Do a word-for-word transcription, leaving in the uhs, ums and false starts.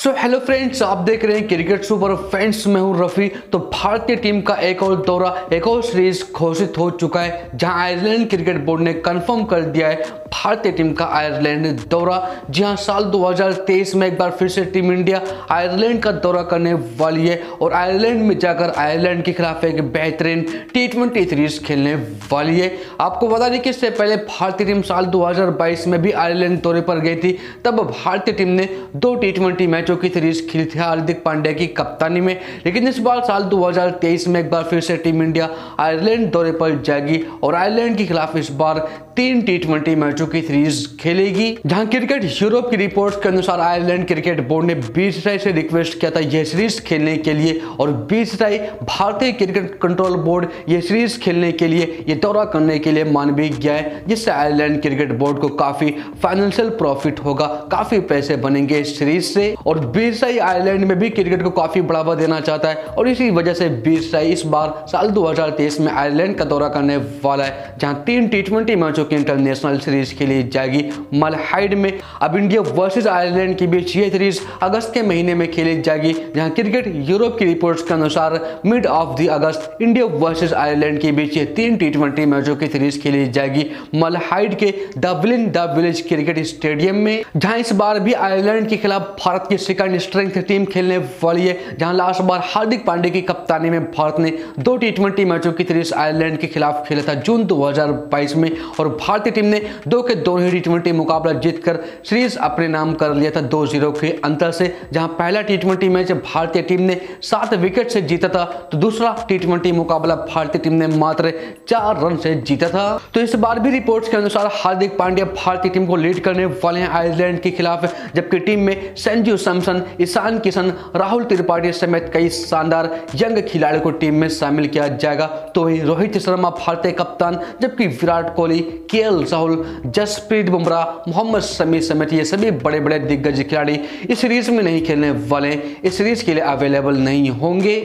So hello friends, आप देख रहे हैं क्रिकेट सुपर फ्रेंड्स। मैं हूं रफी। तो भारतीय टीम का एक और दौरा, एक और सीरीज घोषित हो चुका है, जहां आयरलैंड क्रिकेट बोर्ड ने कंफर्म कर दिया है भारतीय टीम का आयरलैंड दौरा। जी हां, साल दो हज़ार तेईस में एक बार फिर से टीम इंडिया आयरलैंड का दौरा करने वाली है और आयरलैंड में जाकर आयरलैंड के खिलाफ एक बेहतरीन टी ट्वेंटी सीरीज खेलने वाली है। आपको बता दें कि इससे पहले भारतीय टीम साल दो हज़ार बाईस में भी आयरलैंड दौरे पर गई थी। तब भारतीय टीम ने दो टी ट्वेंटी मैचों की सीरीज खेली थी हार्दिक पांड्या की कप्तानी में। लेकिन इस बार साल दो हज़ार तेईस में एक बार फिर से टीम इंडिया आयरलैंड दौरे पर जाएगी और आयरलैंड के खिलाफ इस बार तीन टी ट्वेंटी मैचों की सीरीज खेलेगी। जहां क्रिकेट यूरोप की रिपोर्ट्स के अनुसार आयरलैंड क्रिकेट बोर्ड ने बीसीसीआई से रिक्वेस्ट किया था यह सीरीज खेलने के लिए, और बीसीसीआई भारतीय क्रिकेट कंट्रोल बोर्ड यह सीरीज खेलने के लिए, यह दौरा करने के लिए मान भी गया है, जिससे आयरलैंड क्रिकेट बोर्ड को काफी फाइनेंशियल प्रॉफिट होगा, काफी पैसे बनेंगे इस सीरीज से। और बीसीसीआई आयरलैंड में भी क्रिकेट को काफी बढ़ावा देना चाहता है और इसी वजह से बीसीसीआई इस बार साल दो हज़ार तेईस में आयरलैंड का दौरा करने वाला है, जहां तीन टी ट्वेंटी मैचों की इंटरनेशनल सीरीज खेली जाएगी मलहाइड में। अब इंडिया वर्सेस आयरलैंड के बीच ये सीरीज अगस्त के महीने में खेली जाएगी, जहां क्रिकेट यूरोप की रिपोर्ट्स के अनुसार मिड ऑफ द अगस्त इंडिया वर्सेस आयरलैंड के बीच ये तीन टी ट्वेंटी मैचों की सीरीज खेली जाएगी मलहाइड के द विलिन द विलेज क्रिकेट स्टेडियम में। जहां इस बार भी आयरलैंड के खिलाफ भारत की सेकंड स्ट्रेंथ टीम खेलने वाली है, जहां लास्ट बार हार्दिक पांड्या की कप्तानी में भारत ने दो टी ट्वेंटी मैचों की सीरीज आयरलैंड के खिलाफ खेला था जून दो हज़ार बाईस में, और भारतीय टीम ने दो के दो ही टी ट्वेंटी मुकाबला जीतकर सीरीज अपने नाम कर लिया था दो जीरो के अंतर से। जहां पहला टी ट्वेंटी मैच भारतीय टीम ने सात विकेट से जीता था, तो दूसरा टी ट्वेंटी मुकाबला भारतीय टीम ने मात्र चार रन से जीता था। तो इस बार भी रिपोर्ट्स के अनुसार हार्दिक पांड्या भारतीय टीम को लीड करने वाले हैं आयरलैंड के खिलाफ, जबकि टीम में संजू सैमसन, ईशान किशन, राहुल त्रिपाठी समेत कई शानदार यंग खिलाड़ियों को टीम में शामिल किया जाएगा। तो ही रोहित शर्मा भारतीय कप्तान, जबकि विराट कोहली, केएल राहुल, जसप्रीत बुमराह, मोहम्मद शमी समेत ये सभी बड़े बड़े दिग्गज खिलाड़ी इस सीरीज में नहीं खेलने वाले, इस सीरीज के लिए अवेलेबल नहीं होंगे।